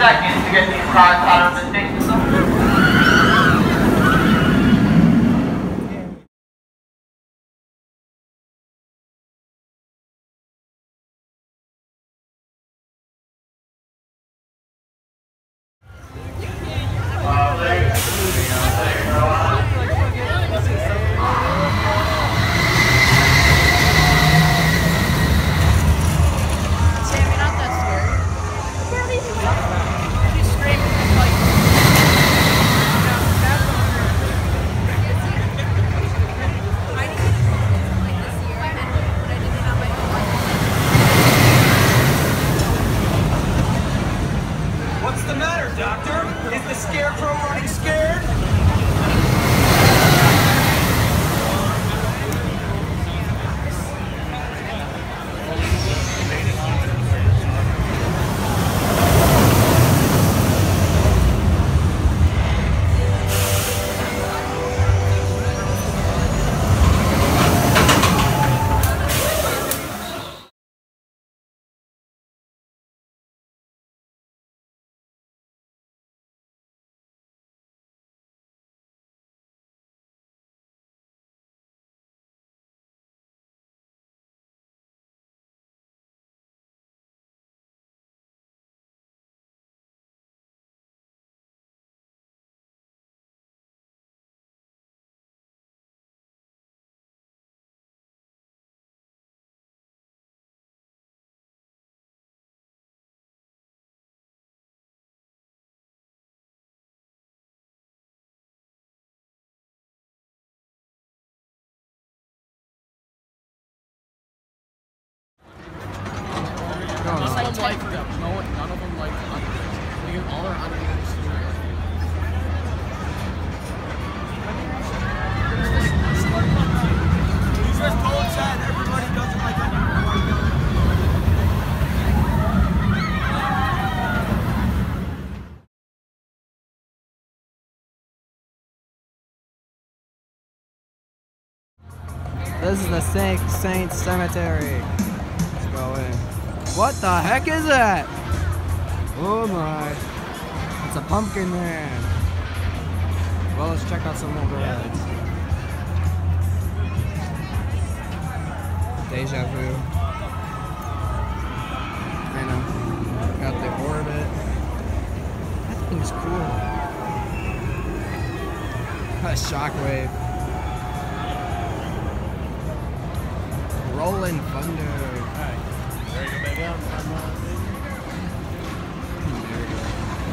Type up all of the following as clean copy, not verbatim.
seconds to get these cars out of the station. What's the matter, Doctor? Is the scarecrow running scared? None of them like them. None of them like others. They get all their undergrads to You just told Chad everybody doesn't like This is the Saint Cemetery. Let's go in. What the heck is that? Oh my. It's a pumpkin man. Well, let's check out some more rides. Deja vu. I know. Got the orbit. That thing's cool. A shockwave. Rolling Thunder. Alright. There you go, baby. There we go.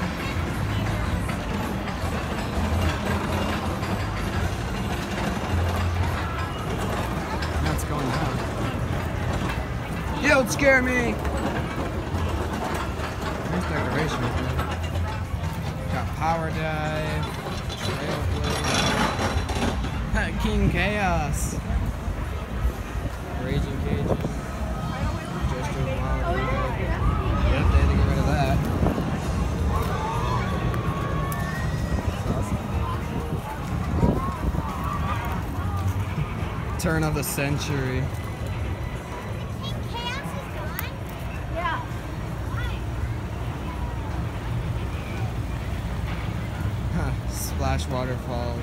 Now it's going down. You don't scare me! Nice decorations, man. Got Power Dive. Trailblazer. King Chaos. Raging Cages. Just a wild ride. Yep, they had to get rid of that. That's awesome. Turn of the century. Yeah. Splash Waterfalls.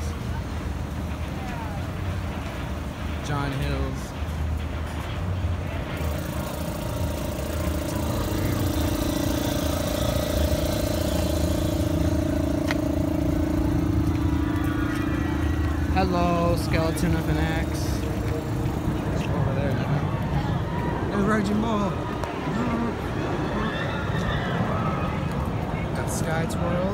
John Hills. Hello, skeleton with an axe. Let's go over there now. There's Raging Bull. Got Sky Twirl.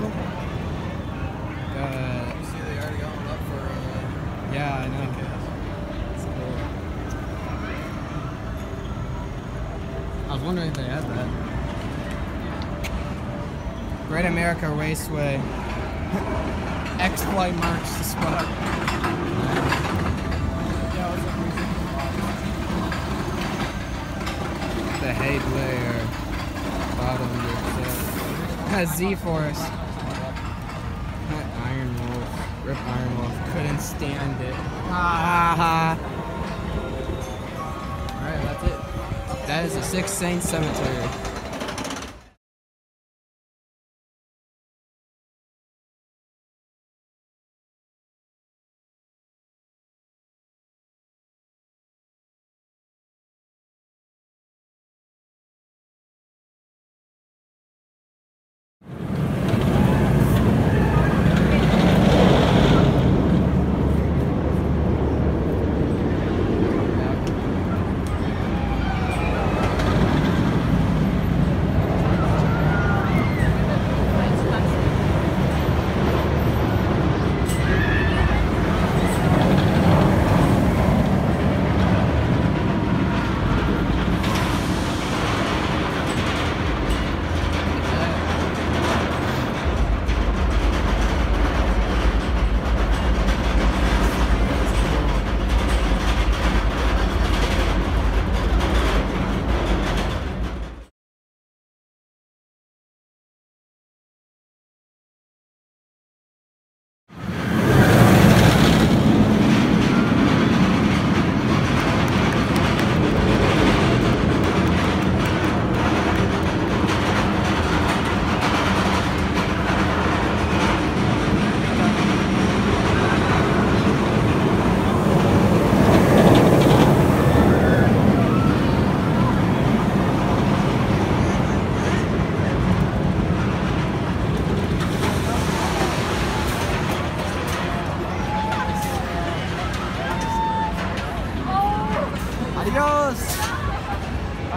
You see they already got one up for Yeah, I know. It's cool. I was wondering if they had that. Great America Raceway. X-Flight marks the spot. The hay player. Bottom Z-Force. Iron Wolf. Rip Iron Wolf. Couldn't stand it. Ha ha. Alright, that's it. That is the Six Saints Cemetery.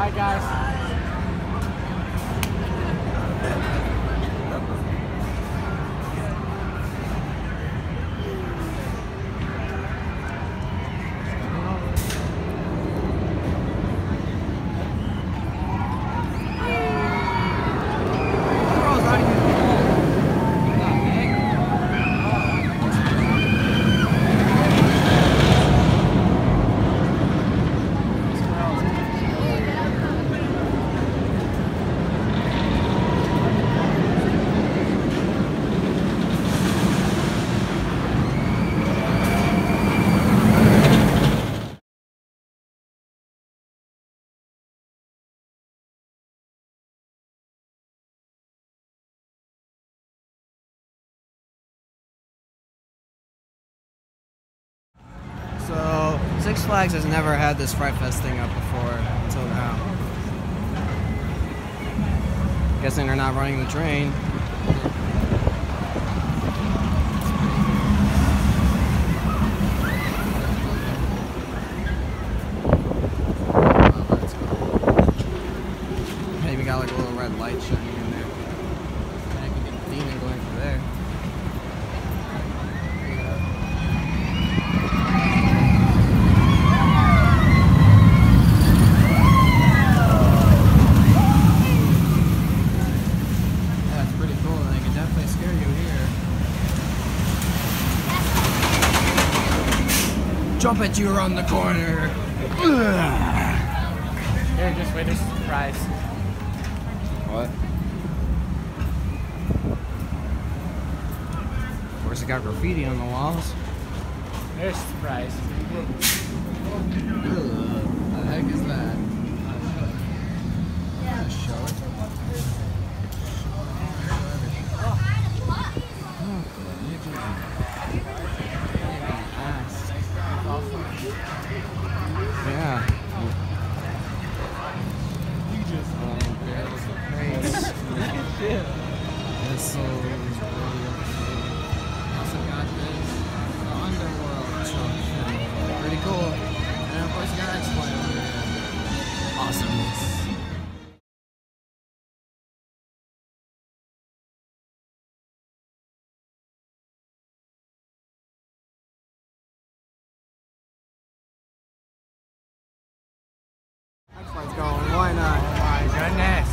Bye, guys. So, Six Flags has never had this Fright Fest thing up before until now. Guessing they're not running the train. Maybe got like a little red light shining in there. I can get a demon going through there. Jump at you around the corner. Here, just wait, there's a surprise. What? Of course, it got graffiti on the walls. There's a surprise. What the heck is that? Show it. Yeah. You just there's the crates. Missiles. Also got this underworld truck. Pretty cool. And of course you got X-Flight over there. Awesomeness. X-Flight's going, why not? Oh my goodness.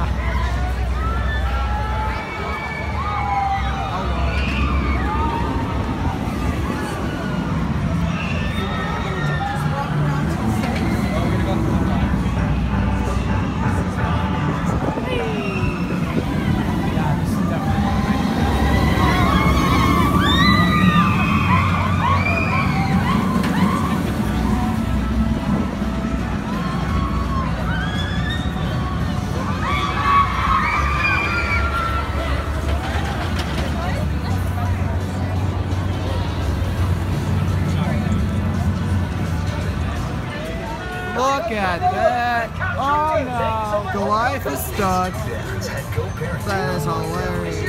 Look at that! Oh no! Goliath is stuck. That is hilarious.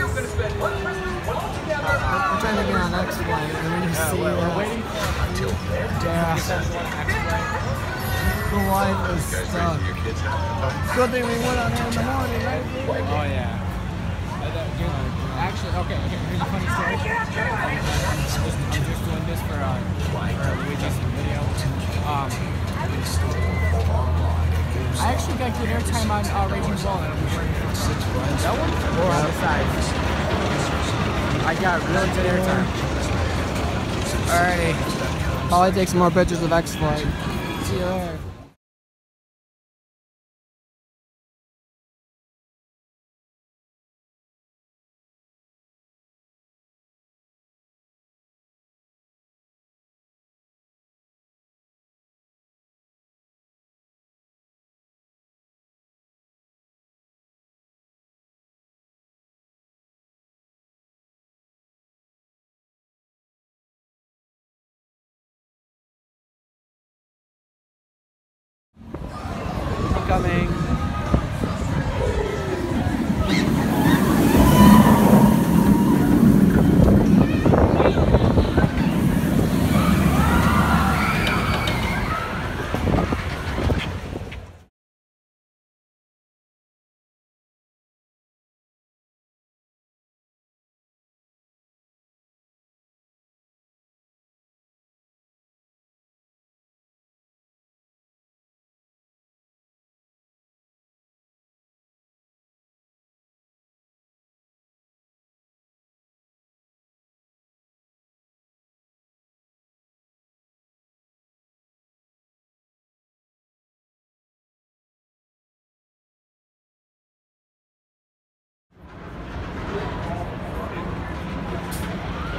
I'm trying to get on X-Flight and we just see that. Yeah. Goliath is stuck. Good thing we went on there in the morning, right? Oh yeah. Actually, okay, here's a funny story. I'm just doing this for Luigi's video. I actually got good airtime on Raging Bull. That one? Or on the side? I got really good airtime. Alrighty. Probably take some more pictures of X-Flight. See you there. Coming.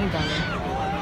Incoming.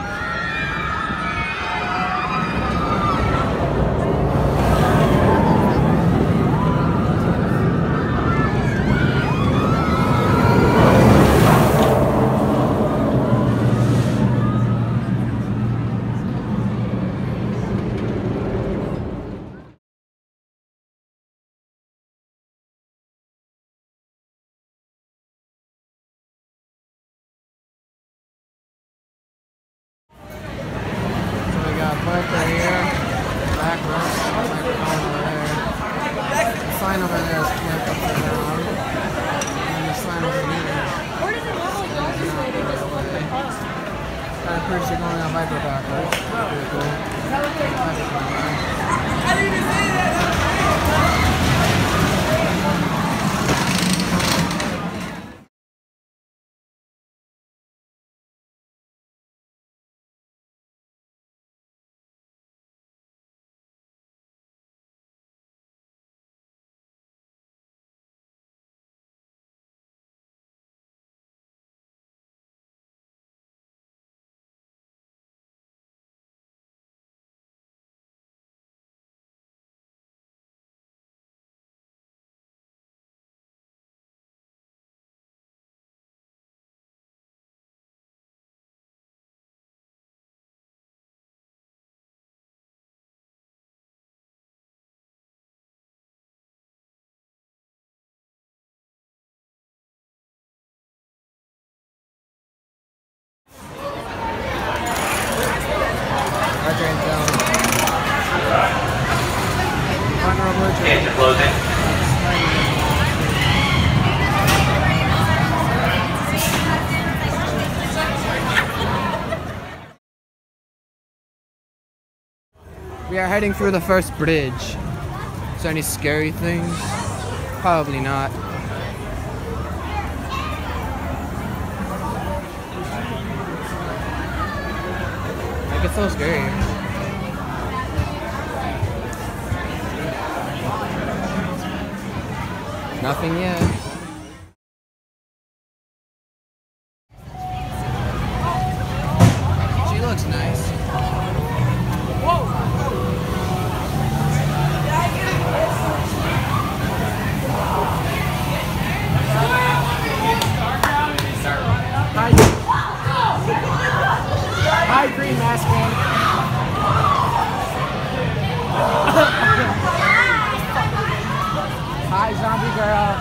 Right here, back rest, microphone over there. The sign over there is camped upside down. And the sign over here. Where does it normally go this way to this one? Kind of proves you're going on Viper backwards. Pretty cool. I didn't even say that! Gates are closing. We are heading through the first bridge. Is there any scary things? Probably not. Like, it's so scary. Nothing yet. She looks nice. Whoa! Hi, green mask man. Hi, zombie girl.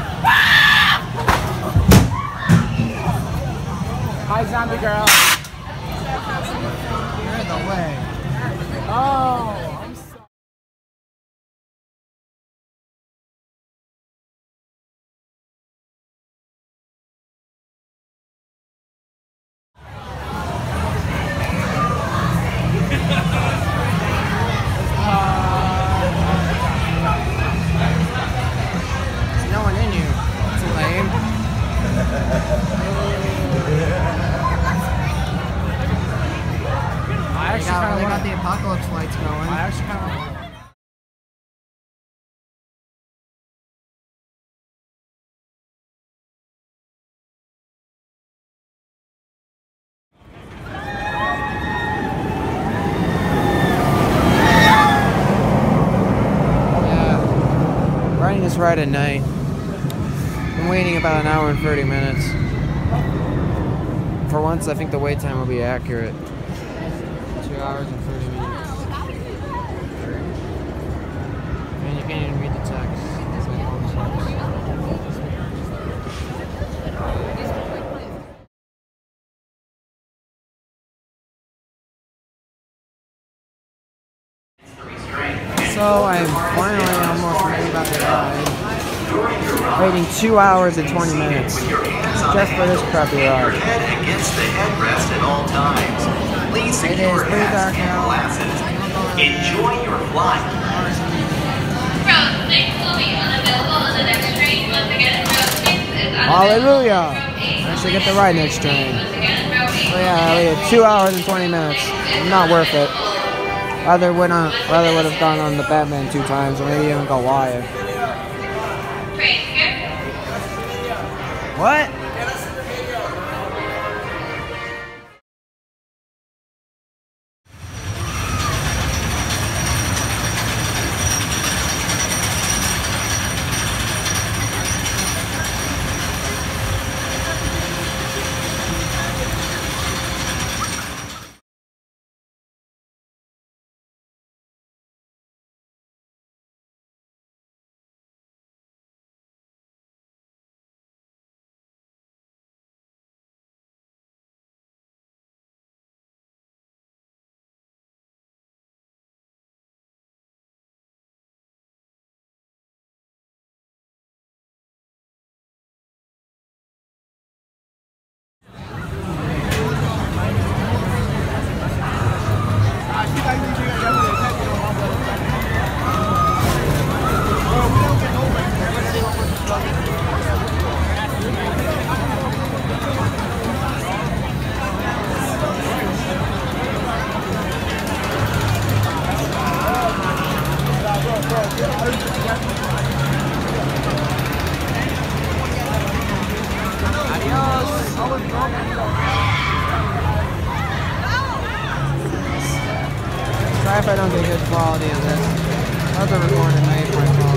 Hi, zombie girl. You're in the way. Oh, I'm sorry. There's no one in you. It's lame. I actually kind They of got the apocalypse lights going. I actually kind of. Yeah. Riding this ride at night. I'm waiting about an hour and 30 minutes. For once, I think the wait time will be accurate. 2 hours and 30 minutes. And you can't even read the text. It's like all the text. So I'm finally almost ready about the ride. Waiting 2 hours and 20 minutes just for this crappy ride. Head against the headrest at all times. Please secure pretty dark hats and now. glasses. Enjoy your flight. Route 6 will be unavailable on the next train. Once again, Route 6 is unavailable. Hallelujah! From 8 I should get the ride next train. Once again, Route 8. So yeah, I waited 2 hours and 20 minutes. Not worth it. Rather would have gone on the Batman 2 times, or maybe even Goliath. Train here. What? Sorry if I don't get good quality of this. I'll have to record at night for my phone.